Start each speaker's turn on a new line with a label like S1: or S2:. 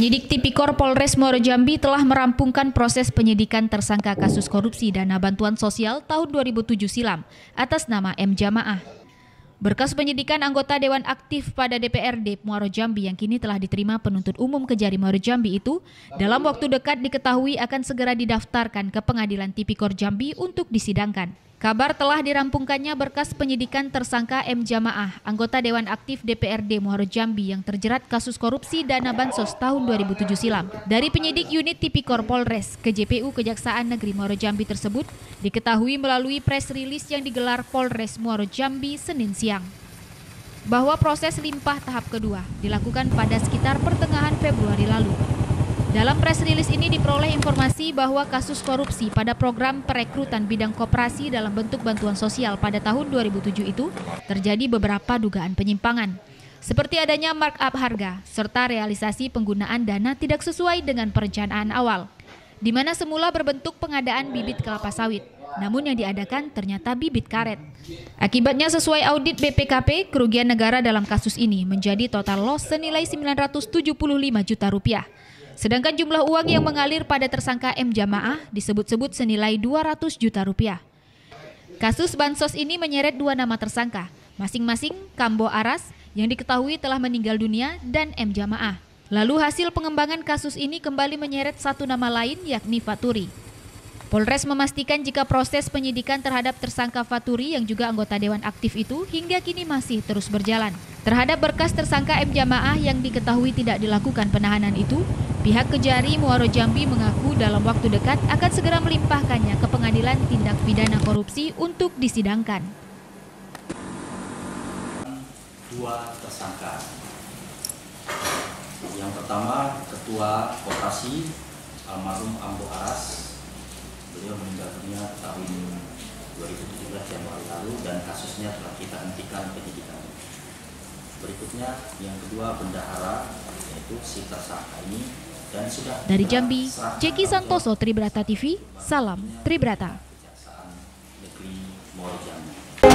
S1: Penyidik Tipikor Polres Muaro Jambi telah merampungkan proses penyidikan tersangka kasus korupsi dana bantuan sosial tahun 2007 silam atas nama M. Jamaah. Berkas penyidikan anggota Dewan Aktif pada DPRD Muaro Jambi yang kini telah diterima penuntut umum Kejari Muaro Jambi itu dalam waktu dekat diketahui akan segera didaftarkan ke Pengadilan Tipikor Jambi untuk disidangkan. Kabar telah dirampungkannya berkas penyidikan tersangka M. Jamaah, anggota Dewan Aktif DPRD Muaro Jambi yang terjerat kasus korupsi dana bansos tahun 2007 silam. Dari penyidik unit Tipikor Polres ke JPU Kejaksaan Negeri Muaro Jambi tersebut diketahui melalui press release yang digelar Polres Muaro Jambi Senin siang bahwa proses limpah tahap kedua dilakukan pada sekitar pertengahan Februari lalu. Dalam press release ini diperoleh informasi bahwa kasus korupsi pada program perekrutan bidang koperasi dalam bentuk bantuan sosial pada tahun 2007 itu terjadi beberapa dugaan penyimpangan, seperti adanya markup harga serta realisasi penggunaan dana tidak sesuai dengan perencanaan awal, di mana semula berbentuk pengadaan bibit kelapa sawit, namun yang diadakan ternyata bibit karet. Akibatnya sesuai audit BPKP, kerugian negara dalam kasus ini menjadi total loss senilai 975 juta rupiah. Sedangkan jumlah uang yang mengalir pada tersangka M. Jamaah disebut-sebut senilai 200 juta rupiah. Kasus bansos ini menyeret dua nama tersangka, masing-masing Kambo Aras yang diketahui telah meninggal dunia dan M. Jamaah. Lalu hasil pengembangan kasus ini kembali menyeret satu nama lain yakni Faturi. Polres memastikan jika proses penyidikan terhadap tersangka Faturi yang juga anggota Dewan Aktif itu hingga kini masih terus berjalan. Terhadap berkas tersangka M. Jamaah yang diketahui tidak dilakukan penahanan itu, pihak Kejari Muaro Jambi mengaku dalam waktu dekat akan segera melimpahkannya ke Pengadilan Tindak Pidana Korupsi untuk disidangkan.
S2: Dua tersangka. Yang pertama, Ketua Koperasi almarhum Kambo Aras. Beliau meninggal dunia tahun 2017 Januari lalu dan kasusnya telah kita hentikan penyidikan. Berikutnya yang kedua bendahara, yaitu si tersangka ini dan sudah.
S1: Dari Jambi, Jeki Santoso, Tribrata TV, salam Tribrata.
S2: Kejaksaan Negeri Muaro Jambi.